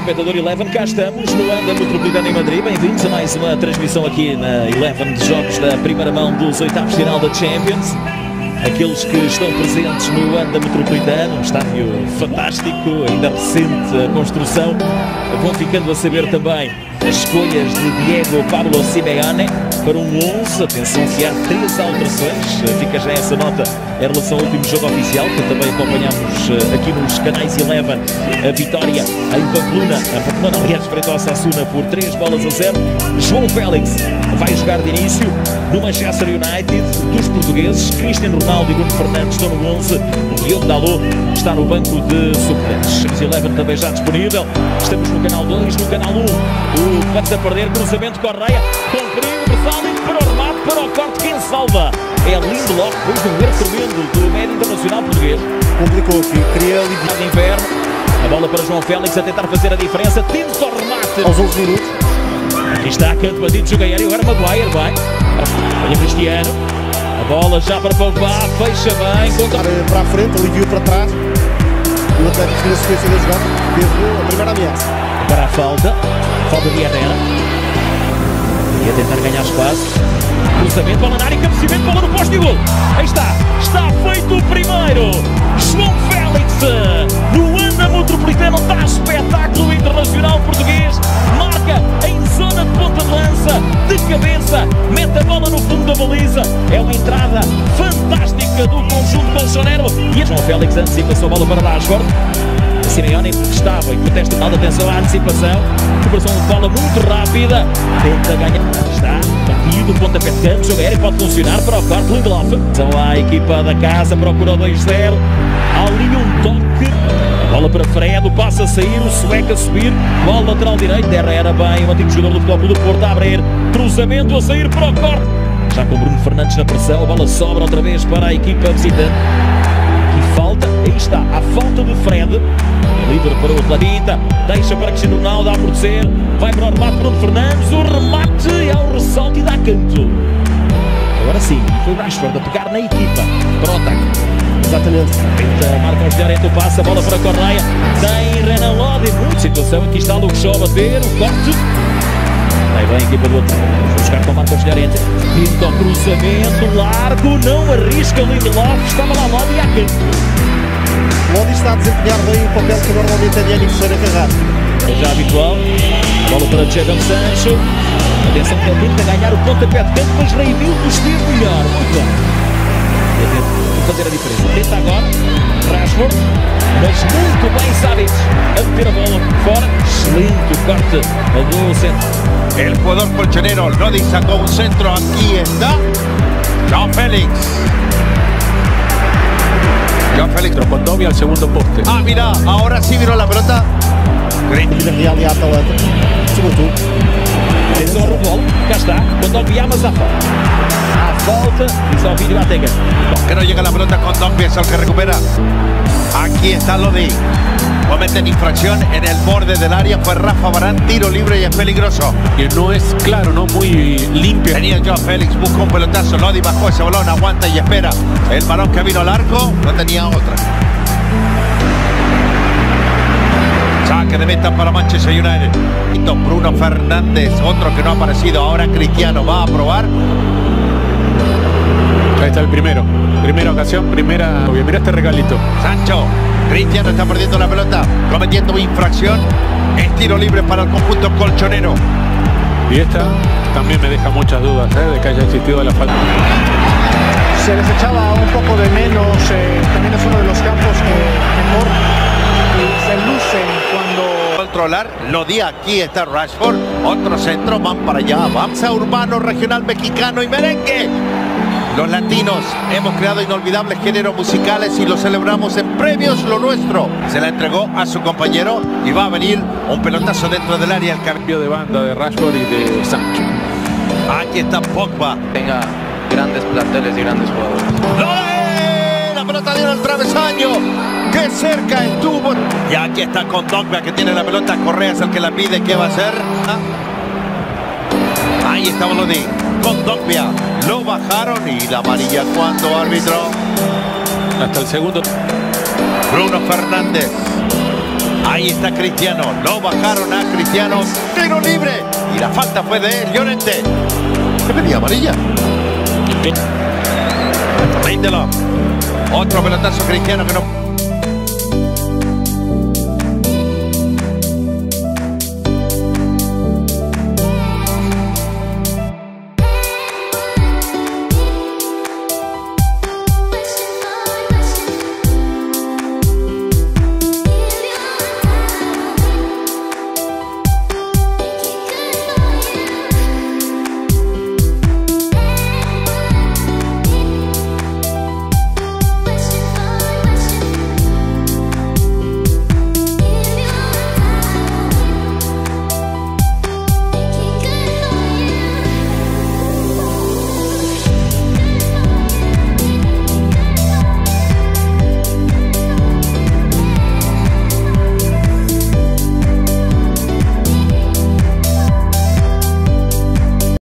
Espectador Eleven, cá estamos no Anda Metropolitana em Madrid. Bem-vindos a mais uma transmissão aqui na Eleven de jogos da primeira mão dos oitavos de final da Champions. Aqueles que estão presentes no Anda Metropolitano, um estádio fantástico, ainda recente a construção, vão ficando a saber também as escolhas de Diego Pablo Simeone para um 11. Atenção que há 3 alterações, fica já essa nota em relação ao último jogo oficial, que também acompanhamos aqui nos canais Eleven. A vitória em Pamplona, aliás, frente ao Osasuna por 3-0. João Félix vai jogar de início no Manchester United. Dos portugueses, Cristiano Ronaldo e Bruno Fernandes estão no 11. O Diogo Dalot está no banco de suplentes. Os Eleven também já disponível. Estamos no canal 2, no canal 1. O bate a perder, cruzamento, Correia, com perigo, Versalhes para o remate, para o corte, quem salva é Lindelof, depois de um erro tremendo do médio internacional português. Complicou aqui, queria aliviar de inverno. A bola para João Félix a tentar fazer a diferença, tenta o remate. Aos 11 minutos. Aqui está, canto batido, jogo aéreo, agora Maguire vai. Olha Cristiano, a bola já para Pogba, fecha bem. Para a frente, aliviou para trás. O Atlético na sequência da jogada, teve a primeira ameaça. Para a falta de Herrera. E a tentar ganhar espaço. Cruzamento, bola na área, cabeceamento, bola no poste e gol. Aí está feito o primeiro. João Félix, no Anda Metropolitano, dá espetáculo internacional português. Marca em zona de ponta de lança, de cabeça, mete a bola no fundo da baliza. É uma entrada fantástica do conjunto colchonero. E João Félix antecipa-se a bola para Rashford. Simeone estava e protesta mal, atenção à antecipação, recuperação de bola muito rápida, tenta ganhar, está batido, pontapé de campo, jogo aéreo, pode funcionar para o quarto, Lindelof. São a equipa da casa, procura o 2-0, ali um toque, a bola para Fred, o passe a sair, o sueco a subir, bola lateral direito, Herrera bem, o antigo jogador do Futebol Clube do Porto a abrir, cruzamento a sair para o corte, já com Bruno Fernandes na pressão, a bola sobra outra vez para a equipa visitante. Falta, aí está, a falta de Fred, livre para o Atlético, deixa para Cristiano Ronaldo a amortecer, vai para o remate Bruno Fernandes, o remate ao ressalto e dá canto. Agora sim, foi Rashford a tocar na equipa, para o ataque. Exatamente. Marcos Llorente o passe, a bola para Correia, tem Renan Lodi, muita situação, aqui está Luke Shaw a bater, o corte. Vai bem a equipa do outro, vamos buscar com Marcos Llorente, pinta o cruzamento, largo, não arrisca Lindelof, estava lá Lodi e há canto. Lodi está a desempenhar bem o papel que normalmente é de Yannick Serra Carrado. Já habitual, bola para Jadon Sancho, atenção que ele tenta ganhar o pontapé de canto, mas Reinildo esteve melhor, muito bem. Tenta fazer a diferença, tenta agora, Rashford, mas muito bem Savic a meter a bola fora, excelente o corte do centro. El jugador colchonero Lodi sacó un centro, aquí está João Félix. João Félix con Dobby al segundo poste. Ah, mira, ahora sí vino la pelota. Real e a Atalanta, sobretudo. Atenção ao rebote, cá está, com Dobby mas à falta. À volta, e só vídeo à tega. Que no llega la pelota con Dobby, es el que recupera. Aquí está Lodi. Cometen infracción en el borde del área, fue Rafa Varane, tiro libre y es peligroso. Y no es claro, no muy limpio. Tenía João Félix, busca un pelotazo, Lodi bajó ese balón, aguanta y espera. El balón que vino al arco, no tenía otra. Saque de meta para Manchester United. Bruno Fernández, otro que no ha aparecido, ahora Cristiano va a probar. Ahí está el primero. Primera ocasión, primera. Mira este regalito. Sancho. Cristiano está perdiendo la pelota, cometiendo infracción. Es tiro libre para el conjunto colchonero. Y esta también me deja muchas dudas de que haya existido la falta. Se les echaba un poco de menos, también es uno de los campos que mejor se lucen cuando... Controlar, Lodi, aquí está Rashford, otro centro, van para allá, avanza Urbano, regional mexicano y merengue. Los latinos hemos creado inolvidables géneros musicales y los celebramos en Premios Lo Nuestro. Se la entregó a su compañero y va a venir un pelotazo dentro del área. El cambio de banda de Rashford y de Sancho. Aquí está Pogba. Tenga grandes planteles y grandes jugadores. La pelota dio al travesaño. ¡Qué cerca estuvo! Y aquí está con Dogba que tiene la pelota. Correa es el que la pide. ¿Qué va a hacer? Ahí está Lodi. Con Dogba. Lo bajaron y la amarilla cuando árbitro. Hasta el segundo. Bruno Fernández. Ahí está Cristiano. No bajaron a Cristiano. Tiro libre. Y la falta fue de Llorente. Se pedía amarilla. Lindelof. Otro pelotazo Cristiano que no...